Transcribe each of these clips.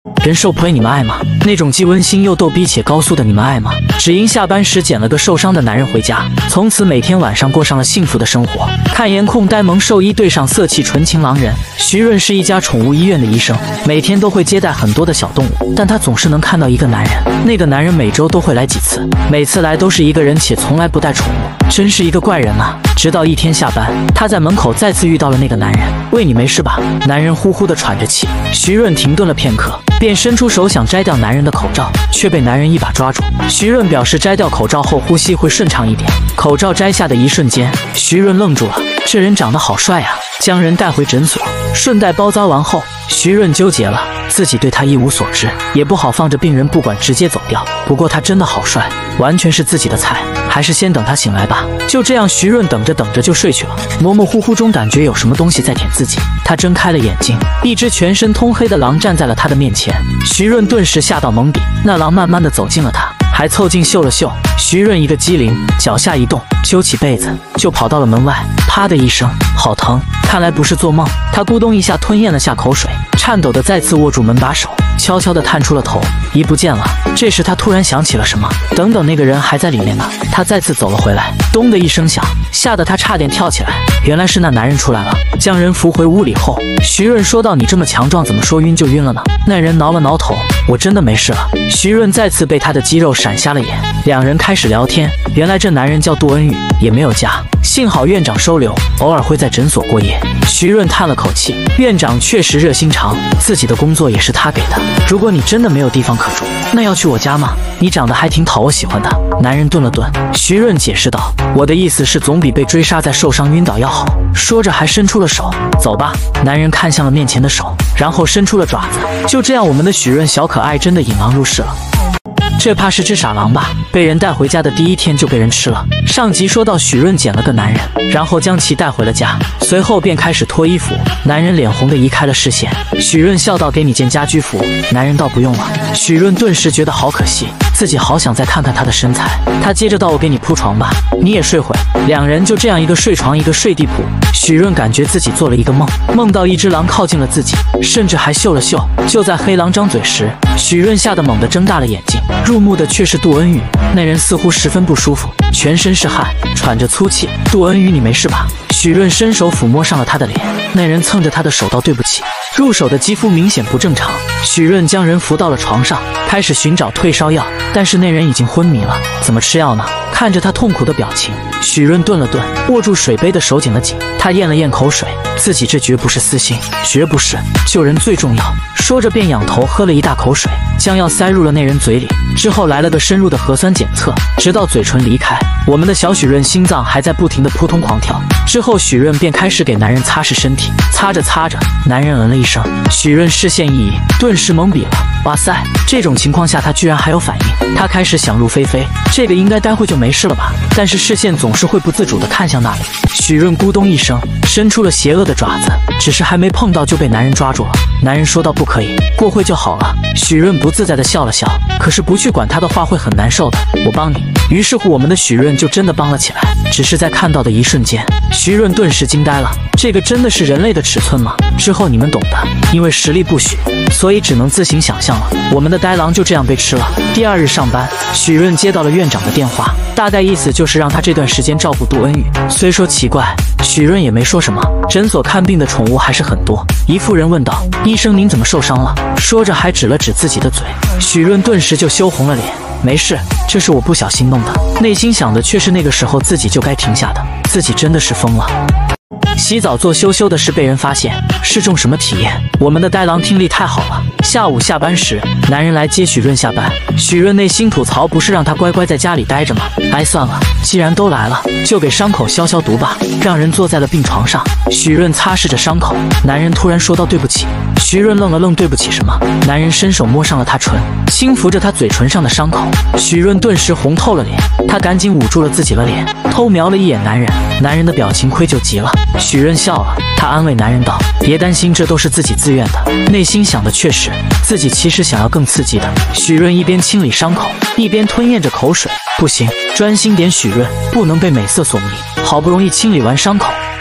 人兽胚你们爱吗？那种既温馨又逗逼且高速的你们爱吗？只因下班时捡了个受伤的男人回家，从此每天晚上过上了幸福的生活。看颜控呆萌兽医对上色气纯情狼人。徐润是一家宠物医院的医生，每天都会接待很多的小动物，但他总是能看到一个男人。那个男人每周都会来几次，每次来都是一个人，且从来不带宠物，真是一个怪人啊！直到一天下班，他在门口再次遇到了那个男人。喂，你没事吧？男人呼呼地喘着气。徐润停顿了片刻，便伸出手想摘掉男人的口罩，却被男人一把抓住。徐润表示摘掉口罩后呼吸会顺畅一点。口罩摘下的一瞬间，徐润愣住了，这人长得好帅啊！将人带回诊所，顺带包扎完后，徐润纠结了，自己对他一无所知，也不好放着病人不管直接走掉。不过他真的好帅，完全是自己的菜，还是先等他醒来吧。就这样，徐润等着等着就睡去了。模模糊糊中感觉有什么东西在舔自己，他睁开了眼睛，一只全身通黑的狼站在了他的面前。徐润顿时吓到懵逼，那狼慢慢的走近了他，还凑近嗅了嗅。徐润一个机灵，脚下一动，揪起被子就跑到了门外。啪的一声，好疼！看来不是做梦。他咕咚一下吞咽了下口水，颤抖的再次握住门把手，悄悄地探出了头，一不见了。这时他突然想起了什么，等等，那个人还在里面呢。他再次走了回来，咚的一声响，吓得他差点跳起来。原来是那男人出来了。将人扶回屋里后，徐润说道：“你这么强壮，怎么说晕就晕了呢？”那人挠了挠头：“我真的没事了。”徐润再次被他的肌肉闪瞎了眼。两人开始聊天，原来这男人叫杜恩宇，也没有家，幸好院长收留，偶尔会在诊所过夜。徐润叹了口气，院长确实热心肠，自己的工作也是他给的。如果你真的没有地方可住，那要去我家吗？你长得还挺讨我喜欢的。男人顿了顿，徐润解释道：“我的意思是总比被追杀再受伤晕倒要好。”说着还伸出了手。走吧。男人看向了面前的手，然后伸出了爪子。就这样，我们的许润小可爱真的引狼入室了。这怕是只傻狼吧？被人带回家的第一天就被人吃了。上集说到许润捡了个男人，然后将其带回了家，随后便开始脱衣服。男人脸红的移开了视线。许润笑道：“给你件家居服。”男人道：“不用了。”许润顿时觉得好可惜，自己好想再看看他的身材。他接着道：“我给你铺床吧，你也睡会。”两人就这样一个睡床，一个睡地铺。许润感觉自己做了一个梦，梦到一只狼靠近了自己，甚至还嗅了嗅。就在黑狼张嘴时，许润吓得猛地睁大了眼睛，入目的却是杜恩宇。那人似乎十分不舒服，全身是汗，喘着粗气。“杜恩宇，你没事吧？”许润伸手抚摸上了他的脸，那人蹭着他的手道：“对不起。”入手的肌肤明显不正常。许润将人扶到了床上，开始寻找退烧药，但是那人已经昏迷了，怎么吃药呢？看着他痛苦的表情，许润顿了顿，握住水杯的手紧了紧。他咽了咽口水，自己这绝不是私心，绝不是，救人最重要。说着便仰头喝了一大口水，将药塞入了那人嘴里。之后来了个深入的核酸检测，直到嘴唇离开，我们的小许润心脏还在不停的扑通狂跳。之后许润便开始给男人擦拭身体，擦着擦着，男人嗯了一声，许润视线一移，顿时懵逼了。哇塞，这种情况下他居然还有反应。他开始想入非非，这个应该待会就没事了吧，但是视线总是会不自主地看向那里。许润咕咚一声，伸出了邪恶的爪子，只是还没碰到就被男人抓住了。男人说道：“不可以，过会就好了。”许润不自在地笑了笑，可是不去管他的话会很难受的，我帮你。于是乎我们的许润就真的帮了起来。只是在看到的一瞬间，徐润顿时惊呆了，这个真的是人类的尺寸吗？之后你们懂的，因为实力不许，所以只能自行想象了。我们的呆狼就这样被吃了。第二日上班，许润接到了院长的电话，大概意思就是让他这段时间照顾杜恩宇。虽说奇怪，许润也没说什么。诊所看病的宠物还是很多。一妇人问道：“医生，您怎么受伤了？”说着还指了指自己的嘴。许润顿时就羞红了脸。没事，这是我不小心弄的。内心想的却是那个时候自己就该停下的，自己真的是疯了。洗澡做羞羞的事被人发现，是种什么体验？我们的呆狼听力太好了。下午下班时，男人来接许润下班，许润内心吐槽：不是让他乖乖在家里待着吗？哎，算了，既然都来了，就给伤口消消毒吧。让人坐在了病床上，许润擦拭着伤口。男人突然说道：“对不起。”徐润愣了愣，对不起什么？男人伸手摸上了她唇，轻抚着她嘴唇上的伤口。许润顿时红透了脸，他赶紧捂住了自己的脸，偷瞄了一眼男人。男人的表情愧疚极了。许润笑了，他安慰男人道：“别担心，这都是自己自愿的。”内心想的却是自己其实想要更刺激的。许润一边清理伤口，一边吞咽着口水。不行，专心点，许润不能被美色所迷。好不容易清理完伤口，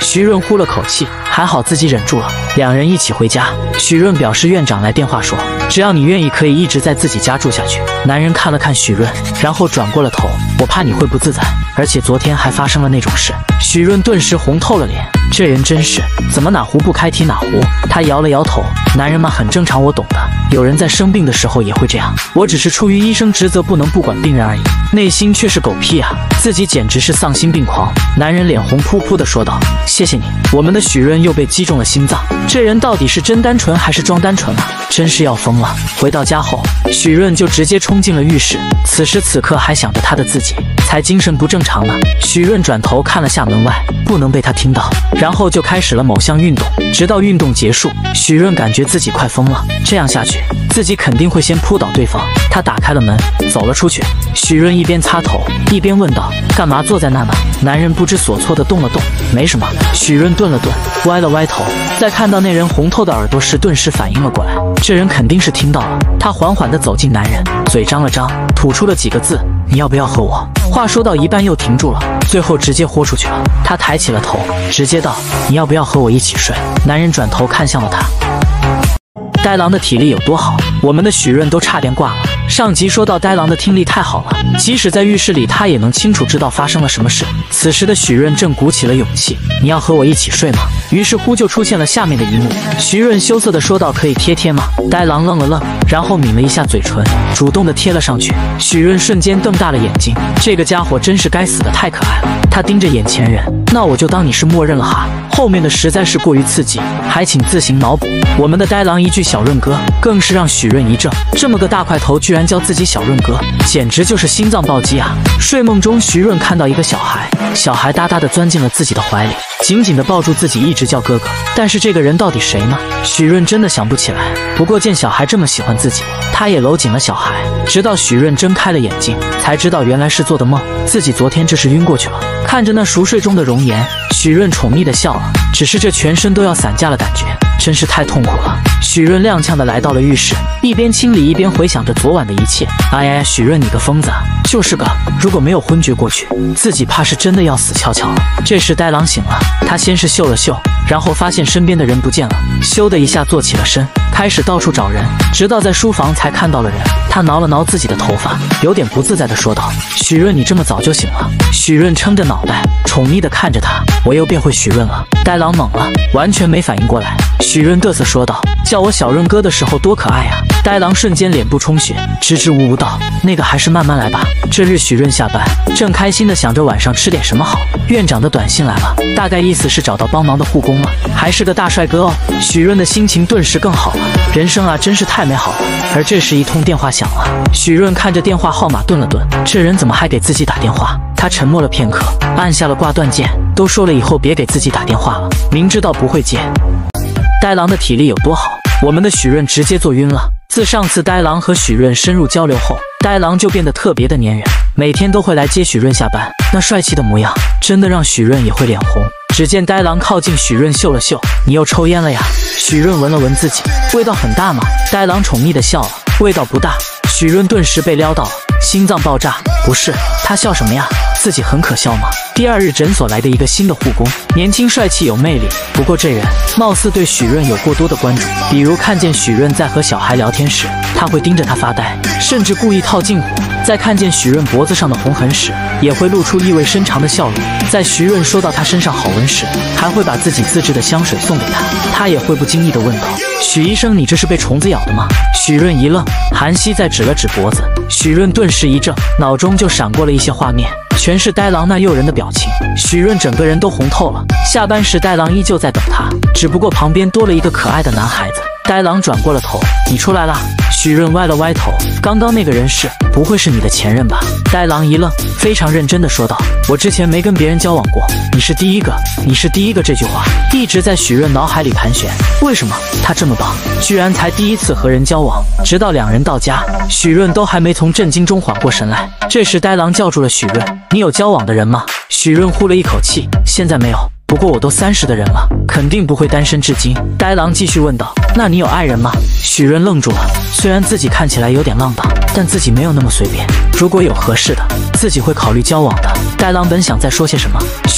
徐润呼了口气，还好自己忍住了。两人一起回家，许润表示院长来电话说，只要你愿意，可以一直在自己家住下去。男人看了看许润，然后转过了头，我怕你会不自在，而且昨天还发生了那种事。许润顿时红透了脸，这人真是怎么哪壶不开提哪壶。他摇了摇头，男人嘛很正常，我懂的，有人在生病的时候也会这样，我只是出于医生职责不能不管病人而已。内心却是狗屁啊，自己简直是丧心病狂。男人脸红扑扑地说道，谢谢你。我们的许润又被击中了心脏，这人到底是真单纯还是装单纯啊，真是要疯了。回到家后，许润就直接冲进了浴室，此时此刻还想着他的自己才精神不正常呢。许润转头看了下门外，不能被他听到，然后就开始了某项运动，直到运动结束，许润感觉自己快疯了，这样下去自己肯定会先扑倒对方。他打开了门，走了出去。许润一边擦头一边问道，干嘛坐在那呢？男人不知所措地动了动，没什么。许润顿了顿，歪了歪头，在看到那人红透的耳朵时，顿时反应了过来，这人肯定是听到了。他缓缓地走近男人，嘴张了张，吐出了几个字，你要不要和我？话说到一半又停住了，最后直接豁出去了。他抬起了头，直接道，你要不要和我一起睡？男人转头看向了他。呆狼的体力有多好，我们的许润都差点挂了。上集说到呆狼的听力太好了，即使在浴室里他也能清楚知道发生了什么事。此时的许润正鼓起了勇气，你要和我一起睡吗？于是乎就出现了下面的一幕。许润羞涩地说道，可以贴贴吗？呆狼愣了愣，然后抿了一下嘴唇，主动地贴了上去。许润瞬间瞪大了眼睛，这个家伙真是该死的太可爱了。他盯着眼前人，那我就当你是默认了哈，后面的实在是过于刺激，还请自行脑补。我们的呆狼一句小润哥，更是让许润一怔，这么个大块头居然叫自己小润哥，简直就是心脏暴击啊！睡梦中，许润看到一个小孩，小孩哒哒地钻进了自己的怀里，紧紧地抱住自己，一直叫哥哥。但是这个人到底谁呢？许润真的想不起来。不过见小孩这么喜欢自己，他也搂紧了小孩，直到许润睁开了眼睛，才知道原来是做的梦，自己昨天这是晕过去了。看着那熟睡中的容颜，许润宠溺地笑了，只是这全身都要散架了感觉，真是太痛苦了。许润踉跄地来到了浴室，一边清理一边回想着昨晚的一切。哎呀，许润你个疯子，就是个，如果没有昏厥过去，自己怕是真的要死翘翘了。这时呆狼醒了，他先是嗅了嗅，然后发现身边的人不见了，咻的一下坐起了身，开始到处找人，直到在书房才看到了人。他挠了挠自己的头发，有点不自在地说道，许润你这么早就醒了？许润撑着脑袋，宠溺地看着他，我又变回许润了。呆狼懵了，完全没反应过来。许润嘚瑟说道，叫我小润哥的时候多可爱啊。呆狼瞬间脸部充血，支支吾吾道，那个还是慢慢来吧。这日许润下班，正开心地想着晚上吃点什么好，院长的短信来了，大概意思是找到帮忙的护工了，还是个大帅哥哦。许润的心情顿时更好了，人生啊真是太美好了。而这时一通电话响了，许润看着电话号码顿了顿，这人怎么还给自己打电话？他沉默了片刻，按下了挂断键。都说了以后别给自己打电话了，明知道不会接。呆狼的体力有多好，我们的许润直接坐晕了。自上次呆狼和许润深入交流后，呆狼就变得特别的粘人，每天都会来接许润下班，那帅气的模样真的让许润也会脸红。只见呆狼靠近许润嗅了嗅，你又抽烟了呀？许润闻了闻自己，味道很大吗？呆狼宠溺的笑了，味道不大。许润顿时被撩到了，心脏爆炸。不是，他笑什么呀？自己很可笑吗？第二日诊所来的一个新的护工，年轻帅气有魅力，不过这人貌似对许润有过多的关注，比如看见许润在和小孩聊天时，他会盯着他发呆，甚至故意套近乎。在看见许润脖子上的红痕时，也会露出意味深长的笑容。在许润说到他身上好闻时，还会把自己自制的香水送给他，他也会不经意地问道，许医生你这是被虫子咬的吗？许润一愣，韩熙再指了指脖子，许润顿时一怔，脑中就闪过了一些画面，全是呆狼那诱人的表情。许润整个人都红透了。下班时呆狼依旧在等他，只不过旁边多了一个可爱的男孩子。呆狼转过了头，你出来啦？许润歪了歪头，刚刚那个人是不会是你的前任吧？呆狼一愣，非常认真地说道，我之前没跟别人交往过，你是第一个，你是第一个。这句话一直在许润脑海里盘旋，为什么他这么棒，居然才第一次和人交往？直到两人到家，许润都还没从震惊中缓过神来。这时呆狼叫住了许润，你有交往的人吗？许润呼了一口气，现在没有，不过我都30的人了，肯定不会单身至今。呆狼继续问道，那你有爱人吗？许润愣住了，虽然自己看起来有点浪荡，但自己没有那么随便，如果有合适的，自己会考虑交往的。呆狼本想再说些什么，许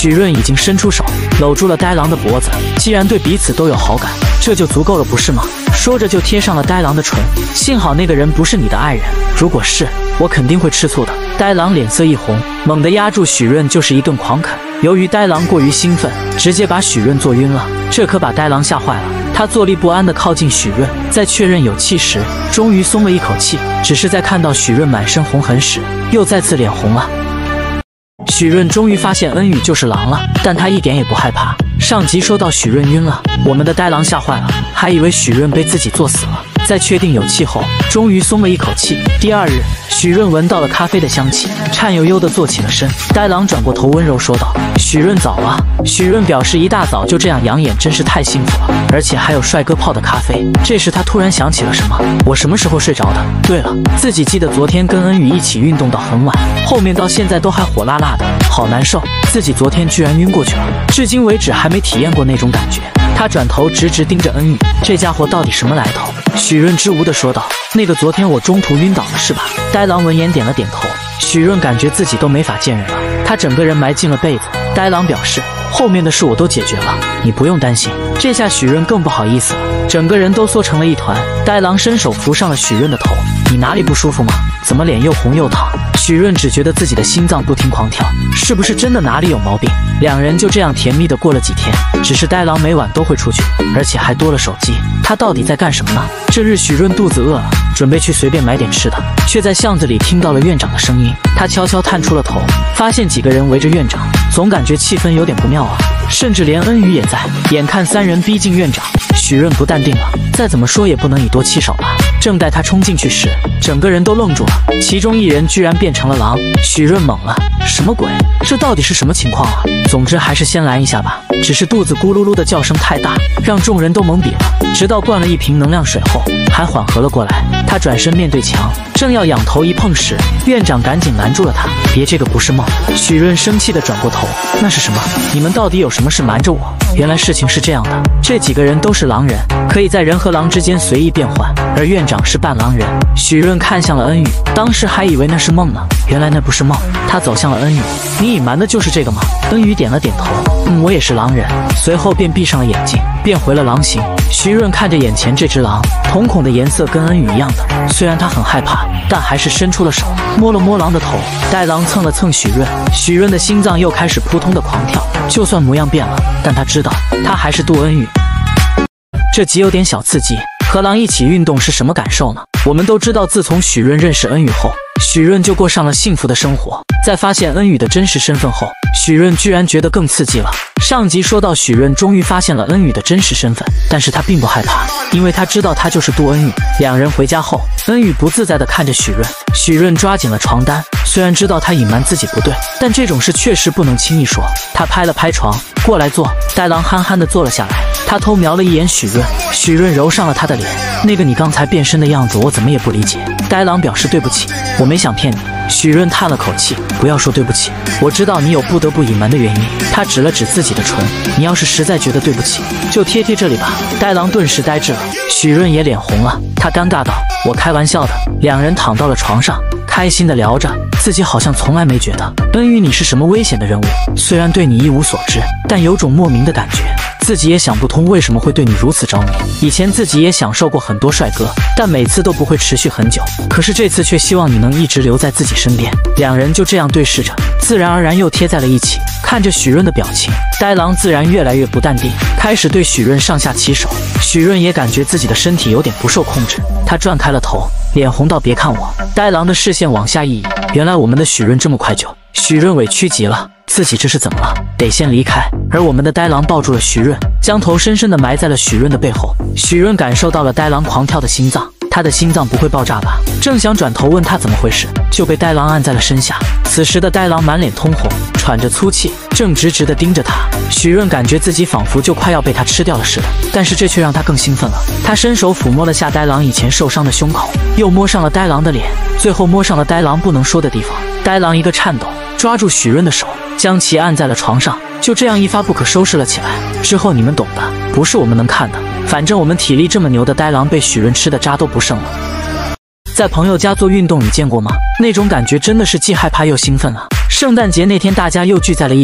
许润已经伸出手搂住了呆狼的脖子，既然对彼此都有好感，这就足够了，不是吗？说着就贴上了呆狼的唇。幸好那个人不是你的爱人，如果是，我肯定会吃醋的。呆狼脸色一红，猛地压住许润就是一顿狂啃。由于呆狼过于兴奋，直接把许润坐晕了，这可把呆狼吓坏了。他坐立不安地靠近许润，在确认有气时，终于松了一口气。只是在看到许润满身红痕时，又再次脸红了。许润终于发现恩宇就是狼了，但他一点也不害怕。上集说到许润晕了，我们的呆狼吓坏了，还以为许润被自己作死了。在确定有气后，终于松了一口气。第二日，许润闻到了咖啡的香气，颤悠悠地坐起了身。呆狼转过头温柔说道：“许润早了。”许润表示一大早就这样养眼真是太幸福了，而且还有帅哥泡的咖啡。这时他突然想起了什么，我什么时候睡着的？对了，自己记得昨天跟恩宇一起运动到很晚，后面到现在都还火辣辣的，好难受。自己昨天居然晕过去了，至今为止还没体验过那种感觉。他转头直直盯着恩宇，这家伙到底什么来头？许润支吾地说道：“那个昨天我中途晕倒了是吧？”呆狼闻言点了点头。许润感觉自己都没法见人了，他整个人埋进了被子。呆狼表示：“后面的事我都解决了，你不用担心。”这下许润更不好意思了，整个人都缩成了一团。呆狼伸手扶上了许润的头：“你哪里不舒服吗？怎么脸又红又烫？”许润只觉得自己的心脏不停狂跳，是不是真的哪里有毛病？两人就这样甜蜜的过了几天，只是呆狼每晚都会出去，而且还多了手机。他到底在干什么呢？这日许润肚子饿了，准备去随便买点吃的，却在巷子里听到了院长的声音。他悄悄探出了头，发现几个人围着院长，总感觉气氛有点不妙啊，甚至连恩宇也在。眼看三人逼近院长，许润不淡定了，再怎么说也不能以多欺少吧。正待他冲进去时，整个人都愣住了，其中一人居然变成了狼。许润懵了，什么鬼？这到底是什么情况啊？总之还是先拦一下吧。只是肚子咕噜噜的叫声太大，让众人都懵逼了。直到灌了一瓶能量水后，还缓和了过来。他转身面对墙，正要仰头一碰时，院长赶紧拦住了他：“别，这个不是梦。”许润生气地转过头：“那是什么？你们到底有什么事瞒着我？”原来事情是这样的，这几个人都是狼人，可以在人和狼之间随意变换，而院长是半狼人。许润看向了恩宇，当时还以为那是梦呢，原来那不是梦。他走向了恩宇：“你隐瞒的就是这个吗？”恩宇点了点头：“我也是狼人。”随后便闭上了眼睛，变回了狼形。许润看着眼前这只狼，瞳孔的颜色跟恩宇一样的，虽然他很害怕，但还是伸出了手，摸了摸狼的头。呆狼蹭了蹭许润，许润的心脏又开始扑通的狂跳。就算模样变了，但他知道他还是杜恩宇。这集有点小刺激，和狼一起运动是什么感受呢？我们都知道，自从许润认识恩宇后，许润就过上了幸福的生活。在发现恩宇的真实身份后，许润居然觉得更刺激了。上集说到许润终于发现了恩宇的真实身份，但是他并不害怕，因为他知道他就是杜恩宇。两人回家后，恩宇不自在地看着许润，许润抓紧了床单。虽然知道他隐瞒自己不对，但这种事确实不能轻易说。他拍了拍床，过来坐。呆狼憨憨地坐了下来，他偷瞄了一眼许润，许润揉上了他的脸：“那个你刚才变身的样子，我怎么也不理解。”呆狼表示：“对不起，我没想骗你。”许润叹了口气：“不要说对不起，我知道你有不得不隐瞒的原因。”他指了指自己的唇：“你要是实在觉得对不起，就贴贴这里吧。”呆狼顿时呆滞了，许润也脸红了，他尴尬道：“我开玩笑的。”两人躺到了床上，开心地聊着，自己好像从来没觉得恩宇你是什么危险的人物，虽然对你一无所知，但有种莫名的感觉。自己也想不通为什么会对你如此着迷。以前自己也享受过很多帅哥，但每次都不会持续很久，可是这次却希望你能一直留在自己身边。两人就这样对视着，自然而然又贴在了一起。看着许润的表情，呆狼自然越来越不淡定，开始对许润上下其手。许润也感觉自己的身体有点不受控制，他转开了头，脸红到别看我。呆狼的视线往下一移，原来我们的许润这么快就……许润委屈极了，自己这是怎么了？得先离开。而我们的呆狼抱住了许润，将头深深地埋在了许润的背后。许润感受到了呆狼狂跳的心脏，他的心脏不会爆炸吧？正想转头问他怎么回事，就被呆狼按在了身下。此时的呆狼满脸通红，喘着粗气，正直直地盯着他。许润感觉自己仿佛就快要被他吃掉了似的，但是这却让他更兴奋了。他伸手抚摸了下呆狼以前受伤的胸口，又摸上了呆狼的脸，最后摸上了呆狼不能说的地方。呆狼一个颤抖，抓住许润的手，将其按在了床上，就这样一发不可收拾了起来。之后你们懂的，不是我们能看的。反正我们体力这么牛的呆狼被许润吃的渣都不剩了。在朋友家做运动，你见过吗？那种感觉真的是既害怕又兴奋啊！圣诞节那天大家又聚在了一起，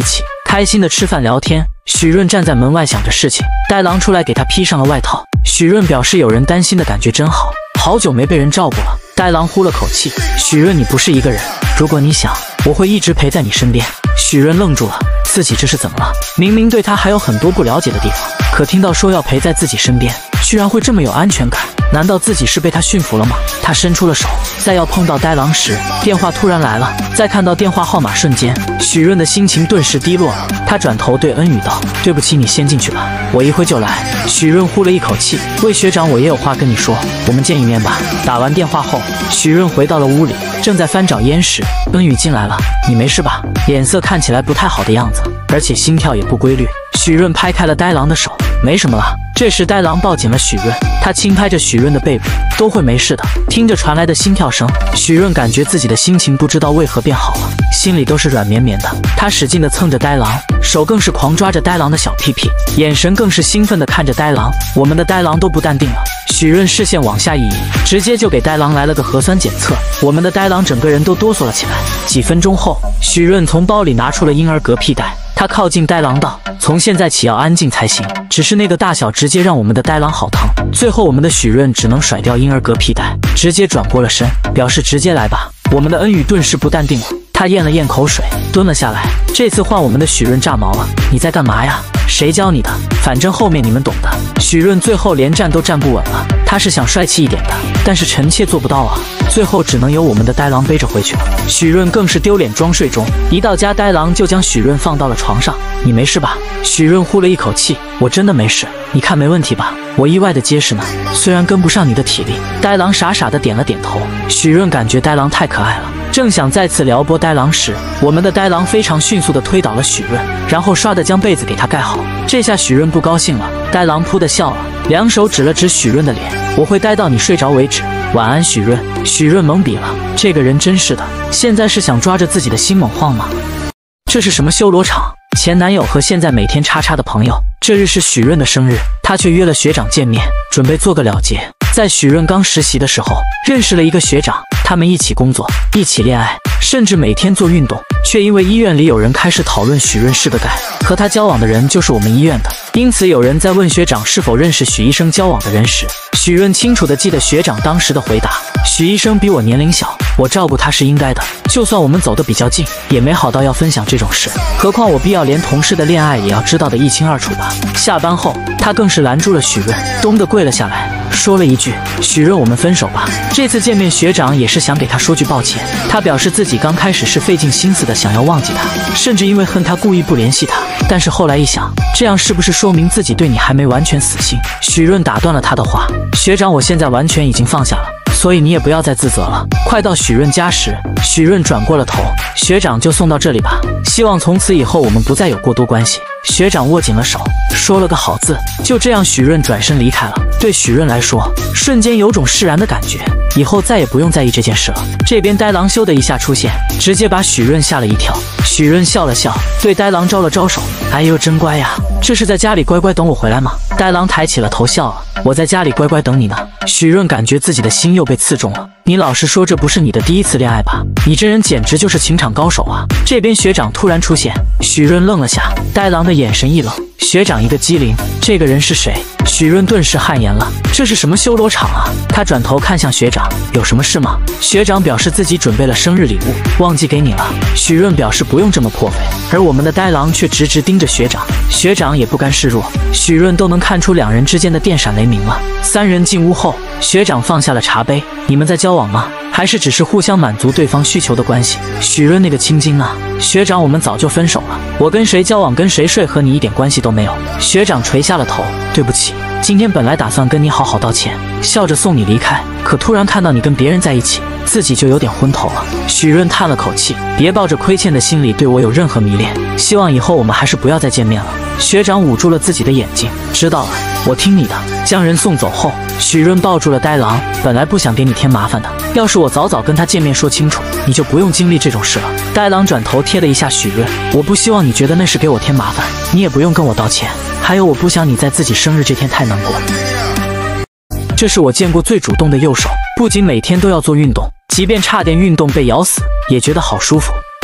开心的吃饭聊天。许润站在门外想着事情，呆狼出来给他披上了外套。许润表示有人担心的感觉真好，好久没被人照顾了。呆狼呼了口气，许润你不是一个人，如果你想，我会一直陪在你身边。许润愣住了，自己这是怎么了？明明对他还有很多不了解的地方，可听到说要陪在自己身边，居然会这么有安全感？难道自己是被他驯服了吗？他伸出了手，在要碰到呆狼时，电话突然来了。在看到电话号码瞬间，许润的心情顿时低落了。他转头对恩宇道：“对不起，你先进去吧，我一会就来。”许润呼了一口气：“魏学长，我也有话跟你说，我们见一面吧。”打完电话后，许润回到了屋里，正在翻找烟时，恩宇进来了：“你没事吧？脸色看起来不太好的样子，而且心跳也不规律。”许润拍开了呆狼的手：“没什么了。”这时呆狼抱紧了许润，他轻拍着许润的背部：“都会没事的。”听着传来的心跳声，许润感觉自己的心情不知道为何变好了，心里都是软绵绵的。他使劲地蹭着呆狼，手更是狂抓着呆狼的小屁屁，眼神更是兴奋地看着呆狼。我们的呆狼都不淡定了。许润视线往下一移，直接就给呆狼来了个核酸检测。我们的呆狼整个人都哆嗦了起来。几分钟后，许润从包里拿出了婴儿嗝屁袋，他靠近呆狼道：“从现在起要安静才行，只是那个大小直接让我们的呆狼好疼。”最后我们的许润只能甩掉婴儿嗝屁袋，直接转过了身，表示直接来吧。我们的恩宇顿时不淡定了，他咽了咽口水，蹲了下来。这次换我们的许润炸毛了：“你在干嘛呀？谁教你的？反正后面你们懂的。”许润最后连站都站不稳了，他是想帅气一点的，但是臣妾做不到啊，最后只能由我们的呆狼背着回去了。许润更是丢脸装睡中，一到家呆狼就将许润放到了床上：“你没事吧？”许润呼了一口气：“我真的没事，你看没问题吧？我意外的结实呢，虽然跟不上你的体力。”呆狼傻傻的点了点头。许润感觉呆狼太可爱了，正想再次撩拨呆狼时，我们的呆狼非常迅速的推倒了许润，然后唰的将被子给他盖好。这下许润不高兴了，呆狼噗的笑了，两手指了指许润的脸：“我会待到你睡着为止，晚安，许润。”许润懵逼了，这个人真是的，现在是想抓着自己的心猛晃吗？这是什么修罗场？前男友和现在每天叉叉的朋友，这日是许润的生日，他却约了学长见面，准备做个了结。在许润刚实习的时候，认识了一个学长，他们一起工作，一起恋爱，甚至每天做运动，却因为医院里有人开始讨论许润是个 gay， 和他交往的人就是我们医院的。因此有人在问学长是否认识许医生交往的人时，许润清楚地记得学长当时的回答：“许医生比我年龄小，我照顾他是应该的，就算我们走得比较近，也没好到要分享这种事，何况我必要连同事的恋爱也要知道得一清二楚吧。”下班后，他更是拦住了许润，咚地跪了下来，说了一句：“许润，我们分手吧。”这次见面，学长也是想给他说句抱歉，他表示自己刚开始是费尽心思的想要忘记他，甚至因为恨他故意不联系他，但是后来一想，这样是不是说明自己对你还没完全死心？许润打断了他的话：“学长，我现在完全已经放下了，所以你也不要再自责了。”快到许润家时，许润转过了头：“学长就送到这里吧，希望从此以后我们不再有过多关系。”学长握紧了手，说了个好字。就这样，许润转身离开了。对许润来说，瞬间有种释然的感觉，以后再也不用在意这件事了。这边呆狼咻的一下出现，直接把许润吓了一跳。许润笑了笑，对呆狼招了招手：“哎呦，真乖呀，这是在家里乖乖等我回来吗？”呆狼抬起了头笑了：“我在家里乖乖等你呢。”许润感觉自己的心又被刺中了。你老实说，这不是你的第一次恋爱吧？你这人简直就是情场高手啊！这边学长突然出现，许润愣了下，呆狼的眼神一冷：“学长一个机灵，这个人是谁？”许润顿时汗颜了，这是什么修罗场啊？他转头看向学长：“有什么事吗？”学长表示自己准备了生日礼物，忘记给你了。许润表示不用这么破费，而我们的呆狼却直直盯着学长，学长也不甘示弱。许润都能看出两人之间的电闪雷鸣了。三人进屋后，学长放下了茶杯：“你们在交往吗？还是只是互相满足对方需求的关系？”许润那个青筋啊！学长，我们早就分手了，我跟谁交往跟谁睡和你一点关系都没有。学长垂下了头：“对不起，今天本来打算跟你好好道歉，笑着送你离开，可突然看到你跟别人在一起，自己就有点昏头了。”许润叹了口气：“别抱着亏欠的心理对我有任何迷恋，希望以后我们还是不要再见面了。”学长捂住了自己的眼睛：“知道了，我听你的。”将人送走后，许润抱住了呆狼：“本来不想给你添麻烦的，要是我早早跟他见面说清楚，你就不用经历这种事了。”呆狼转头贴了一下许润：“我不希望你觉得那是给我添麻烦，你也不用跟我道歉。还有，我不想你在自己生日这天太难过。这是我见过最主动的右手，不仅每天都要做运动，即便差点运动被咬死，也觉得好舒服。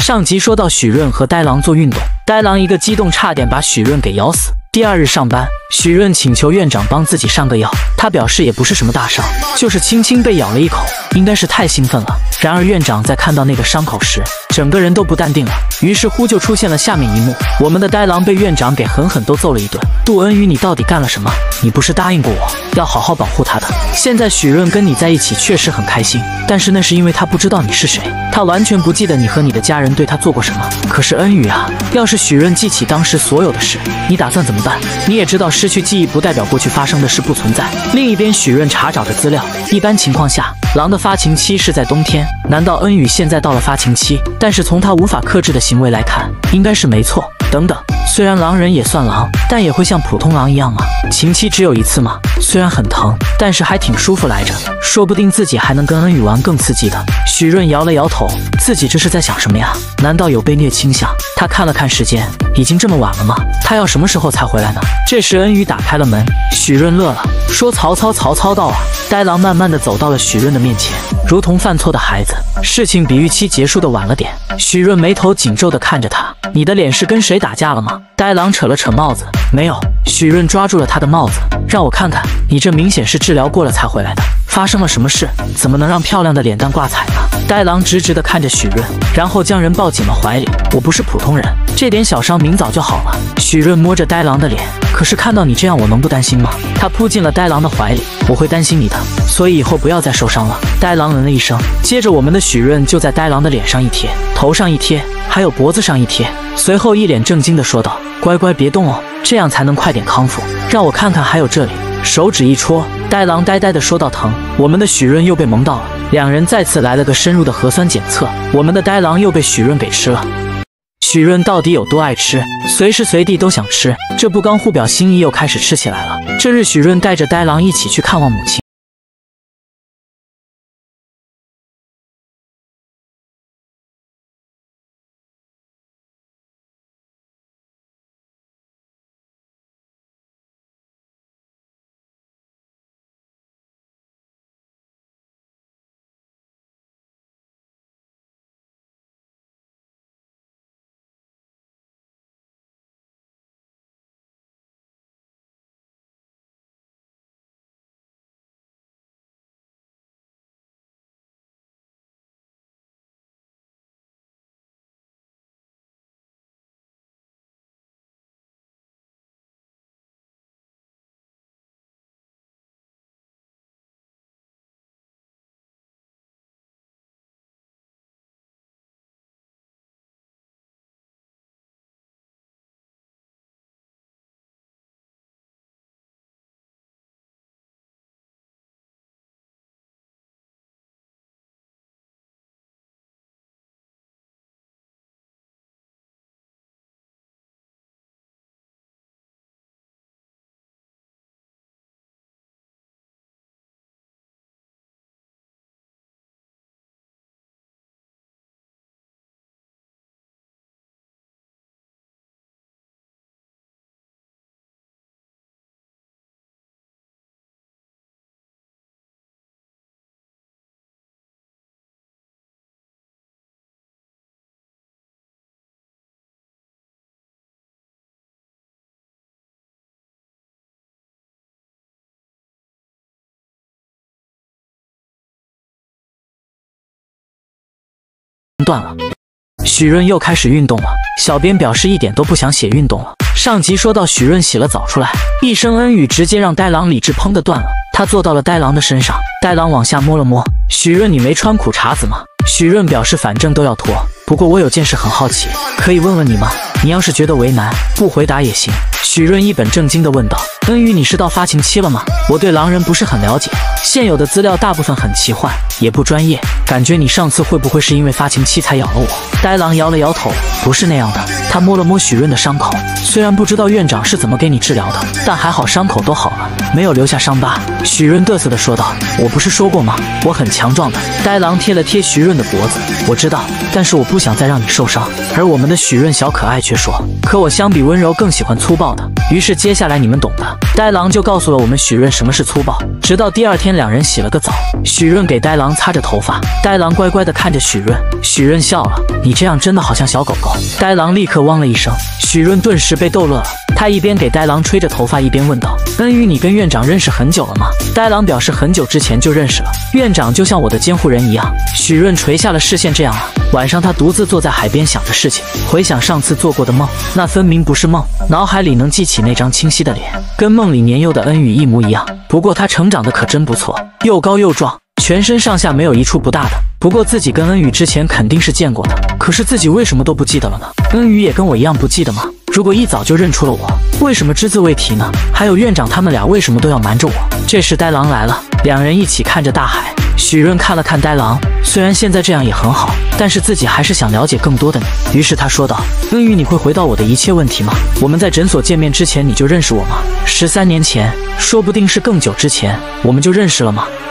上集说到许润和呆狼做运动，呆狼一个激动差点把许润给咬死。第二日上班，许润请求院长帮自己上个药，他表示也不是什么大伤，就是轻轻被咬了一口，应该是太兴奋了。然而院长在看到那个伤口时，整个人都不淡定了，于是乎就出现了下面一幕：我们的呆狼被院长给狠狠都揍了一顿。杜恩宇，你到底干了什么？你不是答应过我要好好保护他的？现在许润跟你在一起确实很开心，但是那是因为他不知道你是谁，他完全不记得你和你的家人对他做过什么。可是恩宇啊，要是许润记起当时所有的事，你打算怎么办？你也知道，失去记忆不代表过去发生的事不存在。另一边，许润查找着资料，一般情况下，狼的发情期是在冬天。难道恩宇现在到了发情期？但是从他无法克制的行为来看，应该是没错。等等，虽然狼人也算狼，但也会像普通狼一样吗？情期只有一次吗？虽然很疼，但是还挺舒服来着。说不定自己还能跟恩宇玩更刺激的。许润摇了摇头，自己这是在想什么呀？难道有被虐倾向？他看了看时间，已经这么晚了吗？他要什么时候才回来呢？这时恩宇打开了门，许润乐了，说：“曹操，曹操到啊！”呆狼慢慢的走到了许润的面前，如同犯错的孩子。事情比预期结束的晚了点。许润眉头紧皱的看着他：“你的脸是跟谁打架了吗？”呆狼扯了扯帽子：“没有。”许润抓住了他的帽子：“让我看看，你这明显是治疗过了才回来的。发生了什么事？怎么能让漂亮的脸蛋挂彩呢？”呆狼直直的看着许润，然后将人抱紧了怀里：“我不是普通人，这点小伤明早就好了。”许润摸着呆狼的脸：“可是看到你这样，我能不担心吗？”他扑进了呆狼的怀里：“我会担心你的，所以以后不要再受伤了。”呆狼嗯了一声，接着我们的许润就在呆狼的脸上一贴，头上一贴，还有脖子上一贴，随后一脸正经的说道：“乖乖别动哦，这样才能快点康复。让我看看，还有这里。”手指一戳，呆狼呆呆的说道：“疼。”我们的许润又被萌到了，两人再次来了个深入的核酸检测，我们的呆狼又被许润给吃了。许润到底有多爱吃？随时随地都想吃，这不刚互表心意又开始吃起来了。这日许润带着呆狼一起去看望母亲。断了。许润又开始运动了，小编表示一点都不想写运动了。上集说到许润洗了澡出来，一声恩语直接让呆狼理智砰的断了。他坐到了呆狼的身上，呆狼往下摸了摸。许润，你没穿裤衩子吗？许润表示反正都要脱，不过我有件事很好奇，可以问问你吗？你要是觉得为难，不回答也行。许润一本正经地问道：“恩宇，你是到发情期了吗？我对狼人不是很了解，现有的资料大部分很奇幻，也不专业，感觉你上次会不会是因为发情期才咬了我？”呆狼摇了摇头：“不是那样的。”他摸了摸许润的伤口，虽然不知道院长是怎么给你治疗的，但还好伤口都好了，没有留下伤疤。许润嘚瑟地说道：“我不是说过吗？我很强壮的。”呆狼贴了贴许润的脖子：“我知道，但是我不不想再让你受伤。而我们的许润小可爱却说，可我相比温柔更喜欢粗暴的。于是接下来你们懂的，呆狼就告诉了我们许润什么是粗暴。直到第二天，两人洗了个澡，许润给呆狼擦着头发，呆狼乖乖地看着许润。许润笑了，你这样真的好像小狗狗。呆狼立刻汪了一声，许润顿时被逗乐了。他一边给呆狼吹着头发，一边问道：恩宇，你跟院长认识很久了吗？呆狼表示很久之前就认识了，院长就像我的监护人一样。许润垂下了视线，这样啊。晚上他独自坐在海边想着事情，回想上次做过的梦，那分明不是梦，脑海里能记起那张清晰的脸，跟梦里年幼的恩宇一模一样。不过他成长得可真不错，又高又壮，全身上下没有一处不大的。不过自己跟恩宇之前肯定是见过的，可是自己为什么都不记得了呢？恩宇也跟我一样不记得吗？如果一早就认出了我，为什么只字未提呢？还有院长他们俩为什么都要瞒着我？这时呆狼来了，两人一起看着大海。许润看了看呆狼，虽然现在这样也很好，但是自己还是想了解更多的你。于是他说道：恩宇，你会回答我的一切问题吗？我们在诊所见面之前你就认识我吗？13年前，说不定是更久之前，我们就认识了吗？